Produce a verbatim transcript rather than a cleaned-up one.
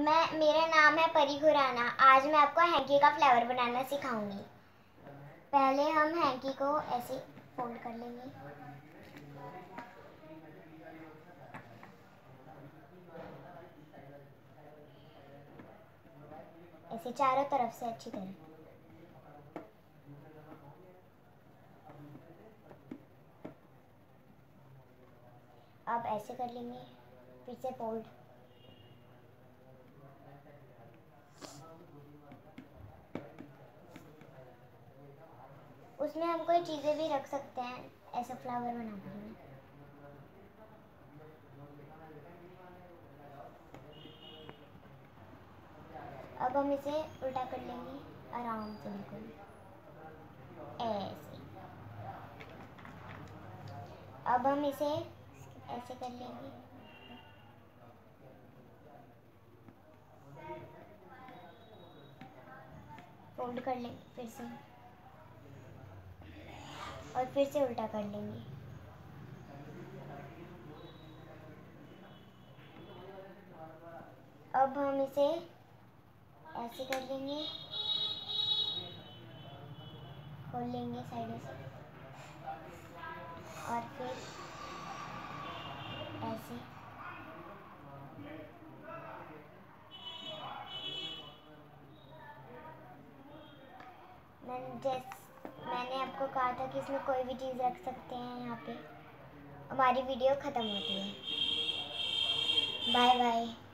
मैं मेरा नाम है परी खुराना। आज मैं आपको हैंकी का फ्लावर बनाना सिखाऊंगी। पहले हम हैंकी को ऐसे फोल्ड कर लेंगे। ऐसे चारों तरफ से अच्छी तरह। अब ऐसे कर लेंगे, फिर से फोल्ड। उसमें हम कोई चीज़ें भी रख सकते हैं ऐसा फ्लावर बनाने में। अब हम इसे उल्टा कर लेंगे आराम से, बिल्कुल ऐसे। अब हम इसे ऐसे कर लेंगे। फोल्ड कर लेंगे फिर से, और फिर से उल्टा कर लेंगे। अब हम इसे ऐसे कर लेंगे, खोल लेंगे साइडों से, और फिर ऐसे। मैंने जैस मैंने आपको कहा था कि इसमें कोई भी चीज़ रख सकते हैं। यहाँ पे हमारी वीडियो ख़त्म होती है। Bye bye.